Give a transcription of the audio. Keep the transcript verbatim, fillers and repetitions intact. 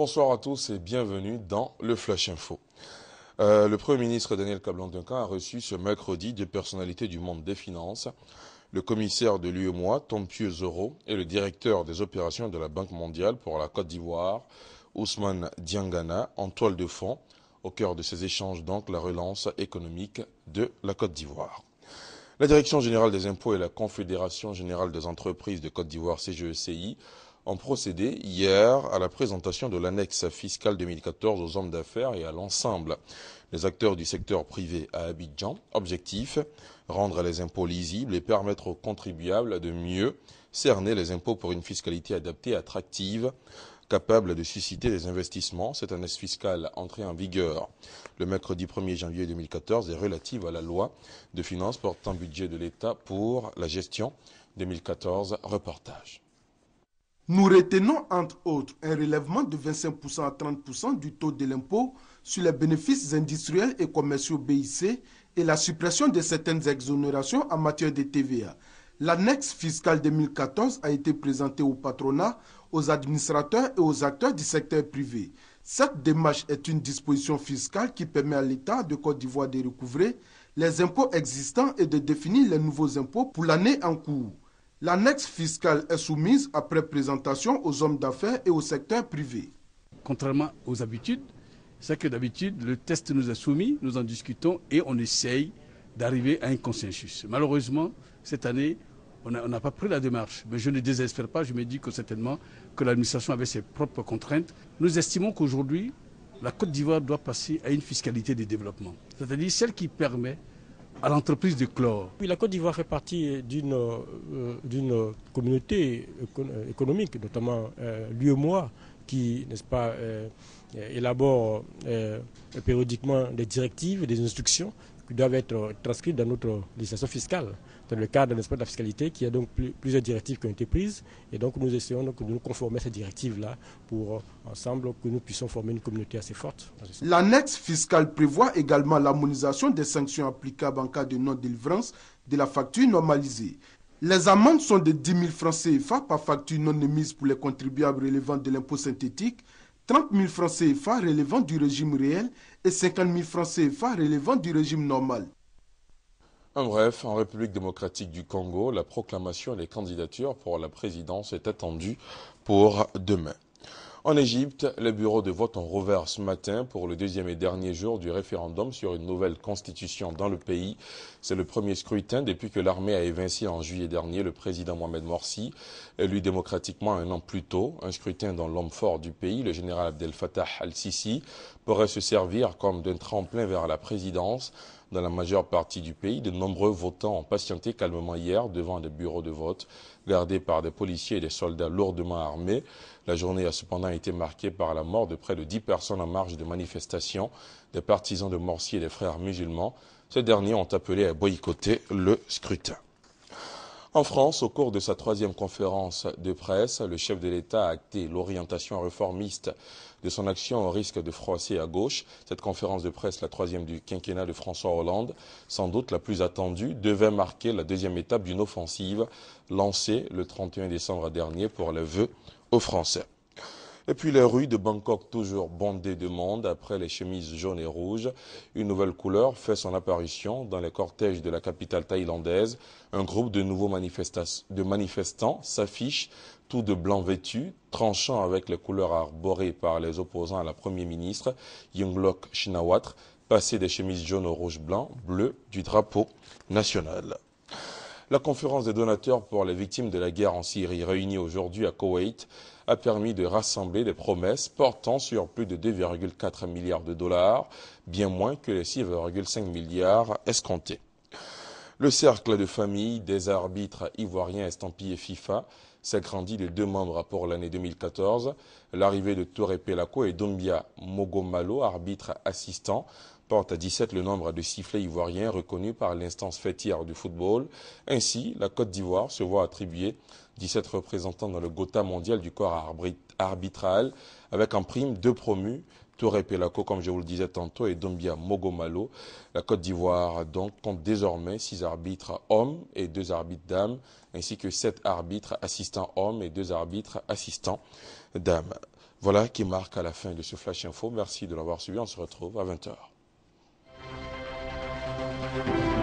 Bonsoir à tous et bienvenue dans le Flash Info. Euh, le Premier ministre Daniel Kablan-Duncan a reçu ce mercredi des personnalités du monde des finances, le commissaire de l'U E M O A, Tompieu Zoro, et le directeur des opérations de la Banque mondiale pour la Côte d'Ivoire, Ousmane Diangana, en toile de fond. Au cœur de ces échanges, donc, la relance économique de la Côte d'Ivoire. La Direction générale des impôts et la Confédération générale des entreprises de Côte d'Ivoire, C G E C I, ont procédé hier à la présentation de l'annexe fiscale deux mille quatorze aux hommes d'affaires et à l'ensemble des acteurs du secteur privé à Abidjan. Objectif, rendre les impôts lisibles et permettre aux contribuables de mieux cerner les impôts pour une fiscalité adaptée et attractive, capable de susciter des investissements. Cette annexe fiscale entrée en vigueur le mercredi premier janvier deux mille quatorze est relative à la loi de finances portant budget de l'État pour la gestion deux mille quatorze. Reportage. Nous retenons entre autres un relèvement de vingt-cinq pour cent à trente pour cent du taux de l'impôt sur les bénéfices industriels et commerciaux B I C et la suppression de certaines exonérations en matière de T V A. L'annexe fiscale deux mille quatorze a été présentée au patronat, aux administrateurs et aux acteurs du secteur privé. Cette démarche est une disposition fiscale qui permet à l'État de Côte d'Ivoire de recouvrer les impôts existants et de définir les nouveaux impôts pour l'année en cours. L'annexe fiscale est soumise après présentation aux hommes d'affaires et au secteur privé. Contrairement aux habitudes, c'est que d'habitude, le test nous est soumis, nous en discutons et on essaye d'arriver à un consensus. Malheureusement, cette année, on n'a pas pris la démarche. Mais je ne désespère pas, je me dis que certainement que l'administration avait ses propres contraintes. Nous estimons qu'aujourd'hui, la Côte d'Ivoire doit passer à une fiscalité de développement, c'est-à-dire celle qui permet à l'entreprise de chlore. La Côte d'Ivoire fait partie d'une euh, d'une communauté économique, notamment euh, l'U E M O A, qui, n'est-ce pas, euh, élabore euh, périodiquement des directives et des instructions qui doivent être transcrites dans notre législation fiscale, dans le cadre, n'est-ce pas, de la fiscalité, qui a donc plus, plusieurs directives qui ont été prises. Et donc nous essayons donc de nous conformer à ces directives-là pour, euh, ensemble, que nous puissions former une communauté assez forte. L'annexe fiscale prévoit également l'harmonisation des sanctions applicables en cas de non-délivrance de la facture normalisée. Les amendes sont de dix mille francs C F A par facture non émise pour les contribuables relevant de l'impôt synthétique, trente mille francs C F A relevant du régime réel et cinquante mille francs C F A relevant du régime normal. En bref, en République démocratique du Congo, la proclamation des candidatures pour la présidence est attendue pour demain. En Égypte, les bureaux de vote ont rouvert ce matin pour le deuxième et dernier jour du référendum sur une nouvelle constitution dans le pays. C'est le premier scrutin depuis que l'armée a évincé en juillet dernier le président Mohamed Morsi, élu démocratiquement un an plus tôt. Un scrutin dont l'homme fort du pays, le général Abdel Fattah al-Sisi, pourrait se servir comme d'un tremplin vers la présidence. Dans la majeure partie du pays, de nombreux votants ont patienté calmement hier devant des bureaux de vote gardés par des policiers et des soldats lourdement armés. La journée a cependant été marquée par la mort de près de dix personnes en marge de manifestations, des partisans de Morsi et des frères musulmans. Ces derniers ont appelé à boycotter le scrutin. En France, au cours de sa troisième conférence de presse, le chef de l'État a acté l'orientation réformiste de son action au risque de froisser à gauche. Cette conférence de presse, la troisième du quinquennat de François Hollande, sans doute la plus attendue, devait marquer la deuxième étape d'une offensive lancée le trente et un décembre dernier pour les vœux aux Français. Et puis les rues de Bangkok toujours bondées de monde après les chemises jaunes et rouges. Une nouvelle couleur fait son apparition dans les cortèges de la capitale thaïlandaise. Un groupe de nouveaux de manifestants s'affiche tout de blanc vêtus, tranchant avec les couleurs arborées par les opposants à la Premier ministre Yingluck Shinawatra, passé des chemises jaunes au rouge blanc, bleu du drapeau national. La conférence des donateurs pour les victimes de la guerre en Syrie, réunie aujourd'hui à Koweït, a permis de rassembler des promesses portant sur plus de deux virgule quatre milliards de dollars, bien moins que les six virgule cinq milliards escomptés. Le cercle de famille des arbitres ivoiriens estampillés FIFA s'agrandit de deux membres pour l'année deux mille quatorze. L'arrivée de Touré Pelako et Doumbia Mogomalo, arbitre assistant, porte à dix-sept le nombre de sifflets ivoiriens reconnus par l'instance fêtière du football. Ainsi, la Côte d'Ivoire se voit attribuer dix-sept représentants dans le Gotha mondial du corps arbitral, avec en prime deux promus Touré Pelako, comme je vous le disais tantôt, et Dombia Mogomalo. La Côte d'Ivoire donc compte désormais six arbitres hommes et deux arbitres dames, ainsi que sept arbitres assistants hommes et deux arbitres assistants dames. Voilà qui marque à la fin de ce Flash Info. Merci de l'avoir suivi. On se retrouve à vingt heures.